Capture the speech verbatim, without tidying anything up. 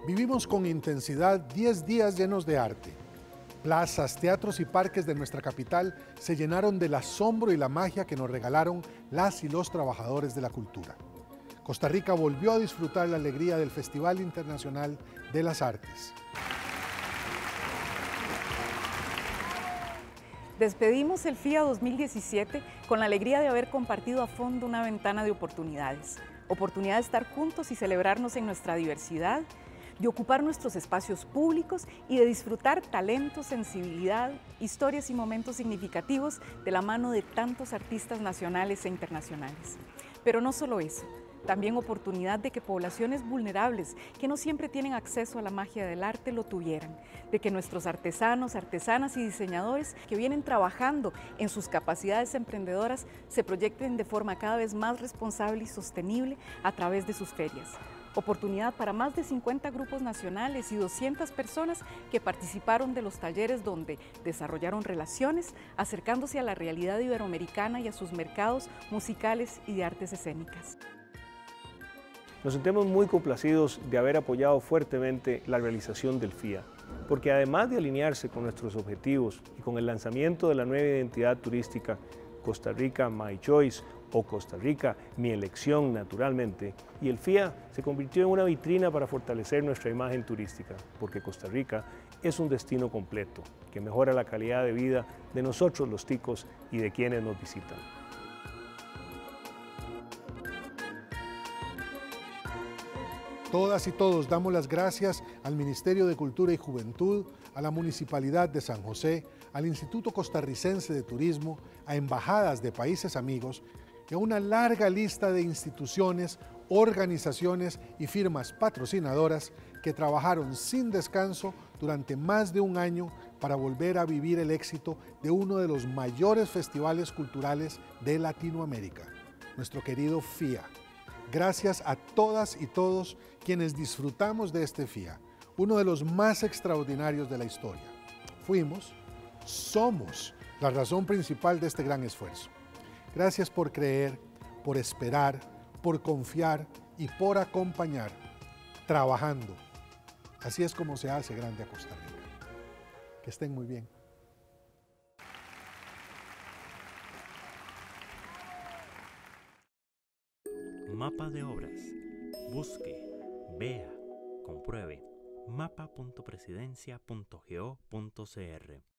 Vivimos con intensidad diez días llenos de arte. Plazas, teatros y parques de nuestra capital se llenaron del asombro y la magia que nos regalaron las y los trabajadores de la cultura. Costa Rica volvió a disfrutar la alegría del Festival Internacional de las Artes. Despedimos el FIA dos mil diecisiete con la alegría de haber compartido a fondo una ventana de oportunidades. Oportunidad de estar juntos y celebrarnos en nuestra diversidad, de ocupar nuestros espacios públicos y de disfrutar talento, sensibilidad, historias y momentos significativos de la mano de tantos artistas nacionales e internacionales. Pero no solo eso, también oportunidad de que poblaciones vulnerables que no siempre tienen acceso a la magia del arte lo tuvieran, de que nuestros artesanos, artesanas y diseñadores que vienen trabajando en sus capacidades emprendedoras se proyecten de forma cada vez más responsable y sostenible a través de sus ferias. Oportunidad para más de cincuenta grupos nacionales y doscientas personas que participaron de los talleres donde desarrollaron relaciones, acercándose a la realidad iberoamericana y a sus mercados musicales y de artes escénicas. Nos sentimos muy complacidos de haber apoyado fuertemente la realización del FIA, porque además de alinearse con nuestros objetivos y con el lanzamiento de la nueva identidad turística Costa Rica My Choice o Costa Rica Mi Elección naturalmente, y el FIA se convirtió en una vitrina para fortalecer nuestra imagen turística, porque Costa Rica es un destino completo que mejora la calidad de vida de nosotros los ticos y de quienes nos visitan. Todas y todos damos las gracias al Ministerio de Cultura y Juventud, a la Municipalidad de San José, al Instituto Costarricense de Turismo, a embajadas de países amigos y a una larga lista de instituciones, organizaciones y firmas patrocinadoras que trabajaron sin descanso durante más de un año para volver a vivir el éxito de uno de los mayores festivales culturales de Latinoamérica, nuestro querido FIA. Gracias a todas y todos quienes disfrutamos de este FIA, uno de los más extraordinarios de la historia. Fuimos, somos la razón principal de este gran esfuerzo. Gracias por creer, por esperar, por confiar y por acompañar, trabajando. Así es como se hace grande a Costa Rica. Que estén muy bien. Mapa de obras. Busque, vea, compruebe. mapa punto presidencia punto go punto cr